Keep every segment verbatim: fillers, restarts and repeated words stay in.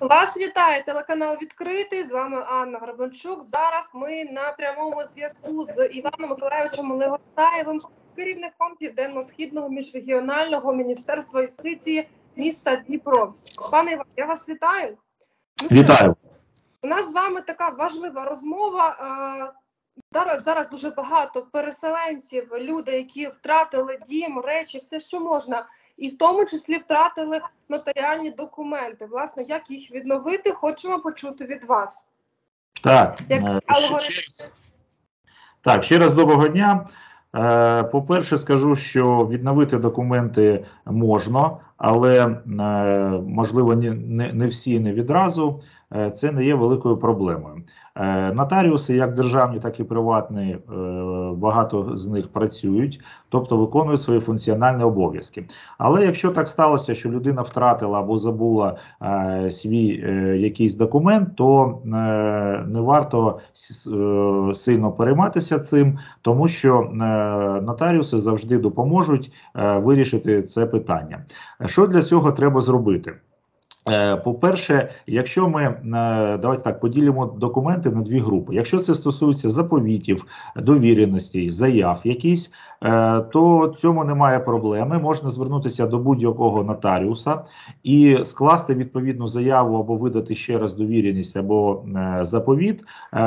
Вас вітає телеканал «Відкритий», з вами Анна Гребенчук. Зараз ми на прямому зв'язку з Іваном Миколайовичем Легостаєвим, керівником Південно-Східного міжрегіонального міністерства юстиції міста Дніпро. Пане Іван, я вас вітаю. Вітаю. У нас з вами така важлива розмова. Зараз, зараз дуже багато переселенців, люди, які втратили дім, речі, все, що можна. І в тому числі втратили нотаріальні документи. Власне, як їх відновити, хочемо почути від вас. Так, як ще, ще раз, так, ще раз доброго дня. Е, по-перше, скажу, що відновити документи можна, але, е, можливо, не, не, не всі, не відразу. Е, це не є великою проблемою. Е, нотаріуси, як державні, так і приватні, е, багато з них працюють, тобто виконують свої функціональні обов'язки. Але якщо так сталося, що людина втратила або забула е, свій е, якийсь документ, то е, не варто е, сильно перейматися цим, тому що е, нотаріуси завжди допоможуть е, вирішити це питання. Що для цього треба зробити? По-перше, якщо ми, давайте так, поділимо документи на дві групи. Якщо це стосується заповітів, довіреностей, заяв якісь, то цьому немає проблеми. Можна звернутися до будь-якого нотаріуса і скласти відповідну заяву або видати ще раз довіреність або заповіт.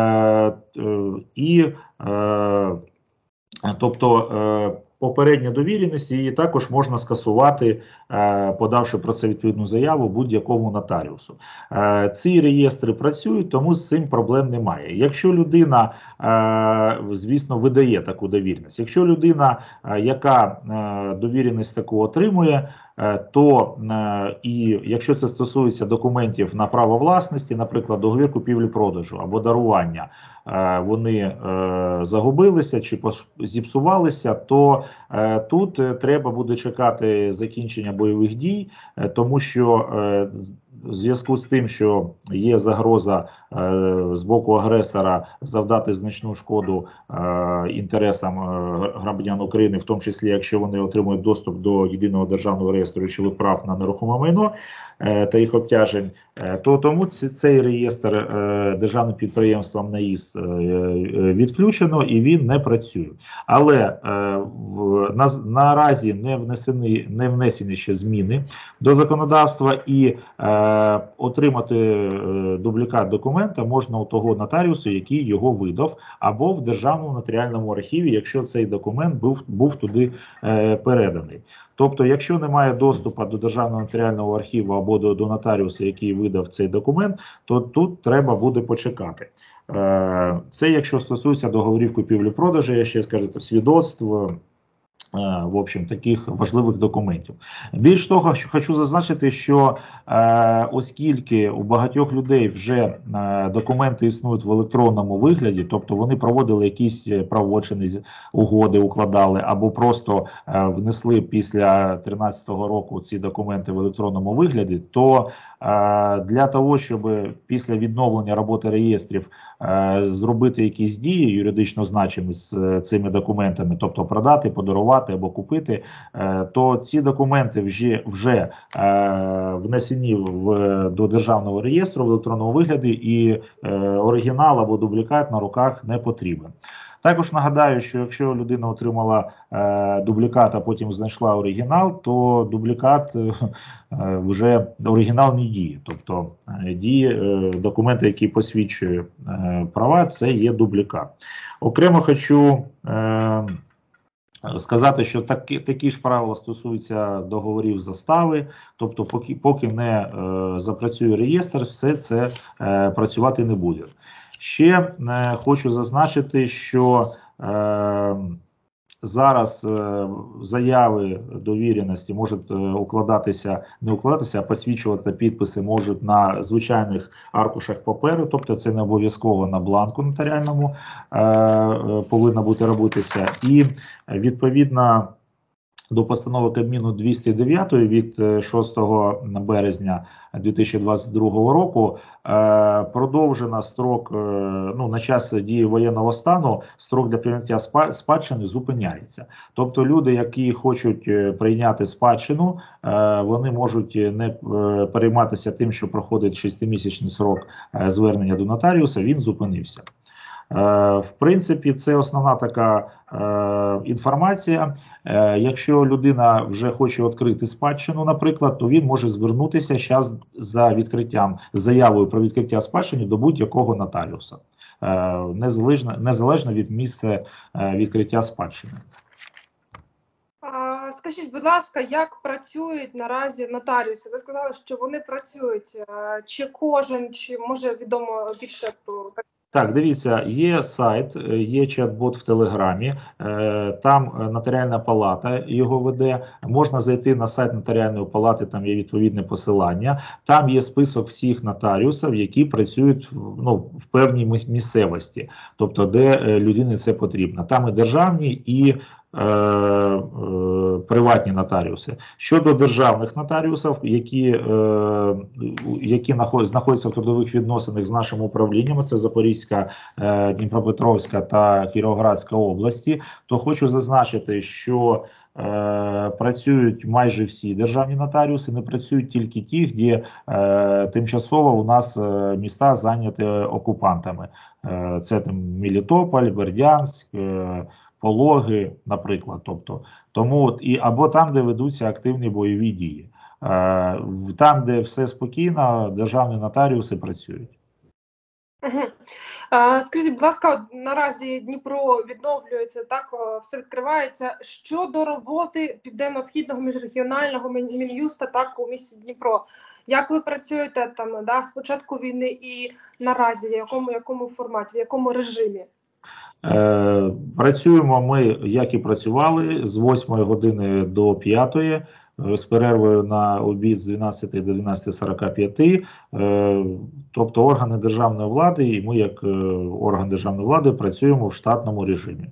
І, тобто, попередня довіреність, її також можна скасувати, е, подавши про це відповідну заяву будь-якому нотаріусу. Е, ці реєстри працюють, тому з цим проблем немає. Якщо людина, е, звісно, видає таку довіреність, якщо людина, е, яка е, довіреність таку отримує, е, то е, і якщо це стосується документів на право власності, наприклад, договір купівлі-продажу або дарування, е, вони е, загубилися чи зіпсувалися, то е, тут е, треба буде чекати закінчення бойових дій, е, тому що е, в зв'язку з тим, що є загроза е, з боку агресора завдати значну шкоду е, інтересам е, громадян України, в тому числі, якщо вони отримують доступ до єдиного державного реєстру речових прав на нерухоме майно е, та їх обтяжень, е, то тому цей реєстр е, державним підприємством НАІС е, відключено і він не працює. Але е, в, на, наразі не внесені, не внесені ще зміни до законодавства, і е, отримати е, дублікат документа можна у того нотаріусу, який його видав, або в Державному нотаріальному архіві, якщо цей документ був, був туди е, переданий. Тобто, якщо немає доступу до Державного нотаріального архіву або до, до нотаріуса, який видав цей документ, то тут треба буде почекати. Е, це якщо стосується договорів купівлі-продажу, я ще скажу, свідоцтво, в общем, таких важливих документів. Більш того, хочу зазначити, що е, оскільки у багатьох людей вже е, документи існують в електронному вигляді, тобто вони проводили якісь правочини, угоди укладали, або просто е, внесли після дві тисячі тринадцятого року ці документи в електронному вигляді, то е, для того, щоб після відновлення роботи реєстрів е, зробити якісь дії юридично значимі з цими документами, тобто продати, подарувати або купити, то ці документи вже, вже е, внесені в, до державного реєстру в електронному вигляді, і е, оригінал або дублікат на руках не потрібен. Також нагадаю, що якщо людина отримала е, дублікат, а потім знайшла оригінал, то дублікат е, вже оригінал не діє. Тобто е, діє е, документи, які посвідчують е, права, це є дублікат. Окремо хочу е, сказати, що такі, такі ж правила стосуються договорів застави, тобто поки, поки не е, запрацює реєстр, все це е, працювати не буде. Ще е, хочу зазначити, що е, зараз е, заяви довіреності можуть е, укладатися, не укладатися, а посвідчувати підписи можуть на звичайних аркушах паперу, тобто це не обов'язково на бланку нотаріальному е, е, повинно бути робитися. І відповідно до постанови Кабміну двісті дев'ять від шостого березня дві тисячі двадцять другого року е, продовжена строк, е, ну, на час дії воєнного стану, строк для прийняття спадщини зупиняється. Тобто люди, які хочуть прийняти спадщину, е, вони можуть не е, перейматися тим, що проходить шестимісячний срок е, звернення до нотаріуса, він зупинився. В принципі, це основна така е, інформація. Е, якщо людина вже хоче відкрити спадщину, наприклад, то він може звернутися зараз за відкриттям, з заявою про відкриття спадщини до будь-якого нотаріуса, е, незалежно, незалежно від місця е, відкриття спадщини. Скажіть, будь ласка, як працюють наразі нотаріуси? Ви сказали, що вони працюють. Чи кожен, чи може відомо більше про таке? Так, дивіться, є сайт, є чат-бот в Телеграмі, там Нотаріальна палата його веде, можна зайти на сайт Нотаріальної палати, там є відповідне посилання, там є список всіх нотаріусів, які працюють, ну, в певній місцевості, тобто де людині це потрібно. Там і державні, і Е, е, приватні нотаріуси. Щодо державних нотаріусів, які, е, які знаходяться в трудових відносинах з нашим управлінням, це Запорізька, е, Дніпропетровська та Кіровоградська області, то хочу зазначити, що е, працюють майже всі державні нотаріуси, не працюють тільки ті, де е, тимчасово у нас е, міста зайняті окупантами. Е, це там Мелітополь, Бердянськ, е, Пологи, наприклад, тобто, тому і або там, де ведуться активні бойові дії, е, там, де все спокійно, державні нотаріуси працюють. Угу. Е, скажіть, будь ласка, наразі Дніпро відновлюється, так, все відкривається. Щодо роботи Південно-Східного міжрегіонального Мін'юста, так, у місті Дніпро, як ви працюєте там, да, з початку війни і наразі, в якому, якому форматі, в якому режимі? Е, працюємо ми, як і працювали, з восьмої години до п'ятої, з перервою на обід з дванадцяти до дванадцяти сорока п'яти, е, тобто органи державної влади, і ми, як е, орган державної влади, працюємо в штатному режимі.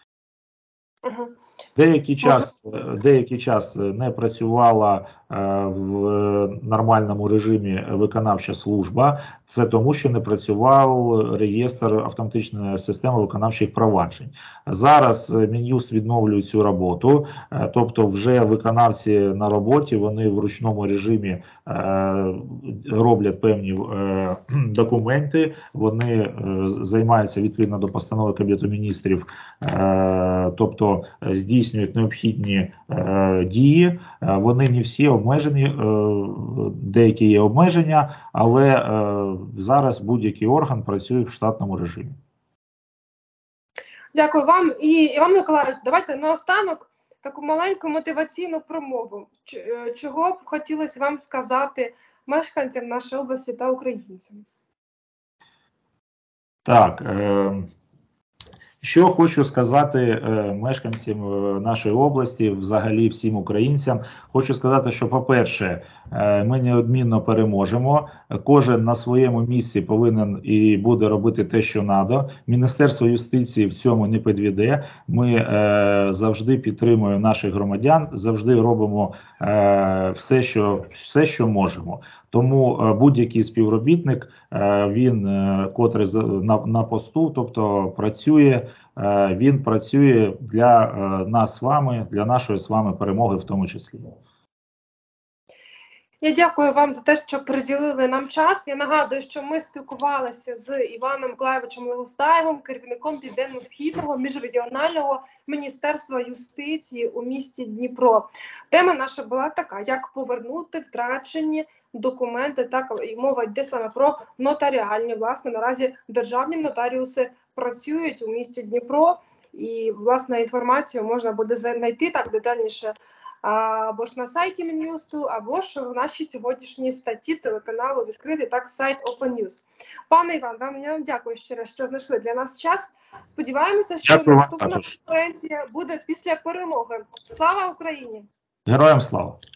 Угу. Деякий час, деякий час не працювала е, в нормальному режимі виконавча служба. Це тому, що не працював реєстр автоматичної системи виконавчих проваджень. Зараз Мін'юст відновлює цю роботу, е, тобто вже виконавці на роботі, вони в ручному режимі е, роблять певні е, документи, вони е, займаються відповідно до постанови Кабінету міністрів, е, тобто здійснюють необхідні е, дії. Е, вони не всі обмежені, е, деякі є обмеження, але е, зараз будь-який орган працює в штатному режимі. Дякую вам. І Іван Миколайович, давайте наостанок таку маленьку мотиваційну промову. Чого б хотілося вам сказати мешканцям нашої області та українцям? Так, е що хочу сказати е, мешканцям нашої області, взагалі всім українцям, хочу сказати, що, по-перше, е, ми неодмінно переможемо, кожен на своєму місці повинен і буде робити те, що треба. Міністерство юстиції в цьому не підведе, ми е, завжди підтримуємо наших громадян, завжди робимо е, все, що, все, що можемо. Тому е, будь-який співробітник, е, він, е, котрий на, на посту, тобто працює, він працює для нас з вами, для нашої з вами перемоги в тому числі. Я дякую вам за те, що приділили нам час. Я нагадую, що ми спілкувалися з Іваном Миколайовичем Легостаєвим, керівником Південно-Східного міжрегіонального міністерства юстиції у місті Дніпро. Тема наша була така: як повернути втрачені документи. Так, і мова йде саме про нотаріальні. Власне, наразі державні нотаріуси працюють у місті Дніпро, і, власне, інформацію можна буде знайти так детальніше або ж на сайті Мін'юсту, або ж в нашій сьогоднішній статті телеканалу «Відкритий», так, сайт Open News. Пане Іван, вам я вам дякую ще раз, що знайшли для нас час. Сподіваємося, що дякую, наступна конференція буде після перемоги. Слава Україні! Героям слава!